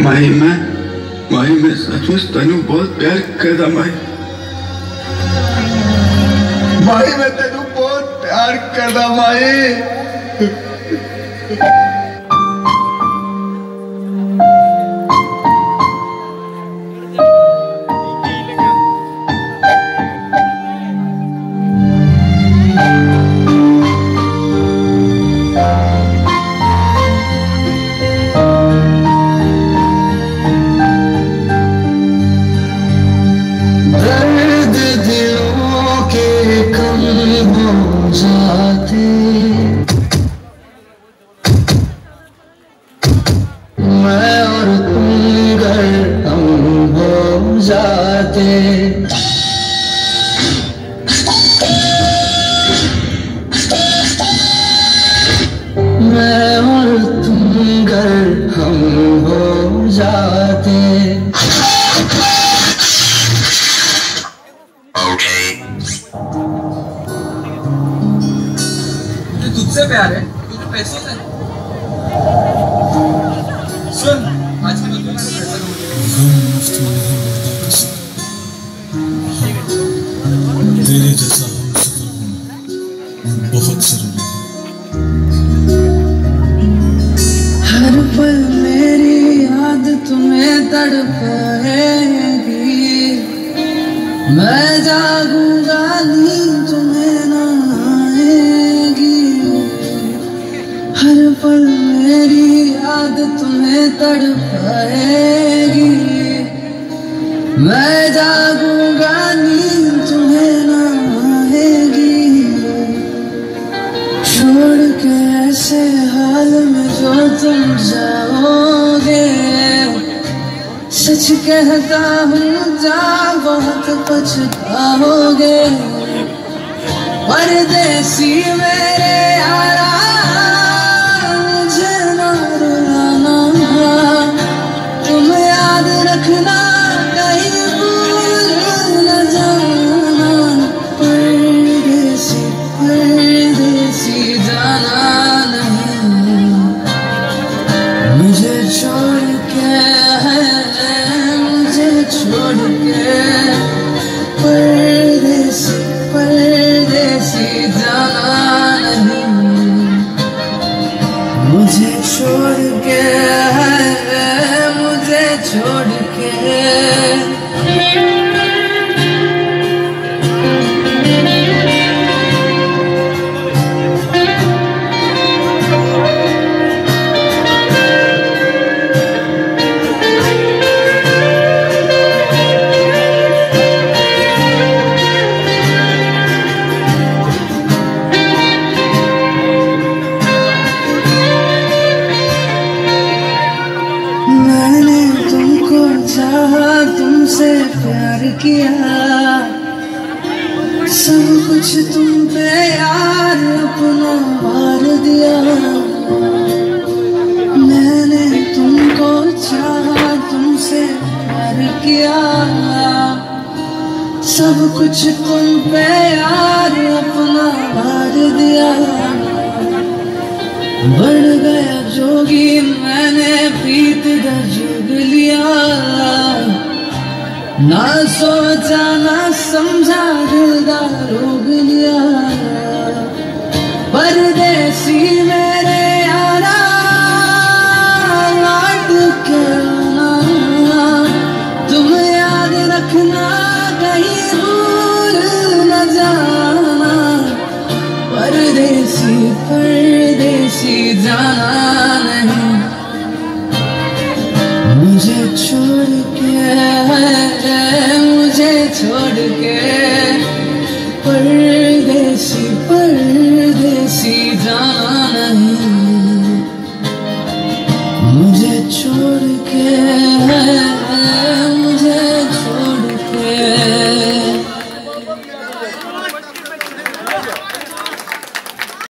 माही मैं सचमुच तेनू बहुत प्यार करदा माही मैं तेनू बहुत प्यार करदा माही। मैं और तुम घर हम हो जाते मैं और तुम घर हम हो जाते। तुझसे प्यार है, तुझे पैसों से। सुन, आज के बाद पैसा तेरे जैसा हमसफर होना बहुत जरूरी है। हर पल मेरी याद तुम्हें तड़पाएगी, मैं जागूंगा नींद तुम्हें न आएगी। हर पल मेरी याद तुम्हें तड़पाएगी, मैं जागूंगा नींद तुम्हें न आएगी। छोड़ के ऐसे हाल में जो तुम जाओगे, सच कहता हूँ जा बहुत पछताओगे। परदेसी मेरे यारा मुझे ना रुलाना, तुम याद रखना कहीं भूल न जाना। परदेसी परदेसी जाना नहीं, मुझे छोड़ के मुझे छोड़ के। परदेसी परदेसी जाना नहीं, मुझे छोड़ के मुझे छोड़ के। मैंने तुमको चाहा, तुमसे प्यार किया, सब कुछ तुम पे यार अपना वार दिया। मैंने तुमको चाहा, तुमसे प्यार किया, सब कुछ तुम पे यार अपना वार दिया। बढ़ गया जोगी मैंने प्रीत का जुग लिया, ना सोचा ना समझा दिल का रोग लिया। परदेसी मेरे यारा लौट के आना, तुम याद रखना कहीं भूल न जाना। परदेसी परदेसी जाना नहीं, मुझे छोड़ के मुझे छोड़ के।